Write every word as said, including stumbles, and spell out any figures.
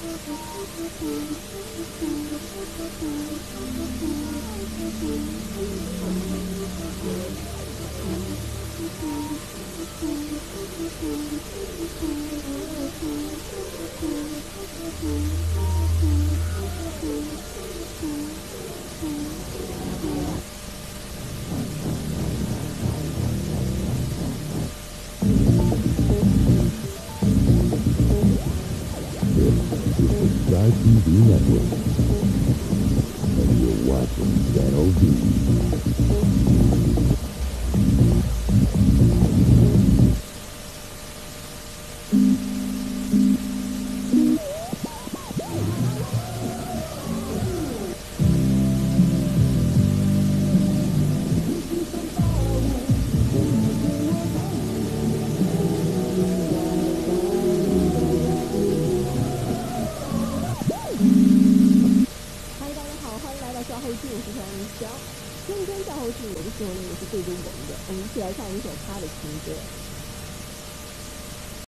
Star T V Network, and you're watching Channel V. 嗨，大家好，欢迎来到笑后记，我是小林霄。今天笑后记有的时候呢也是对着我们的，我们一起来唱一首他的情歌。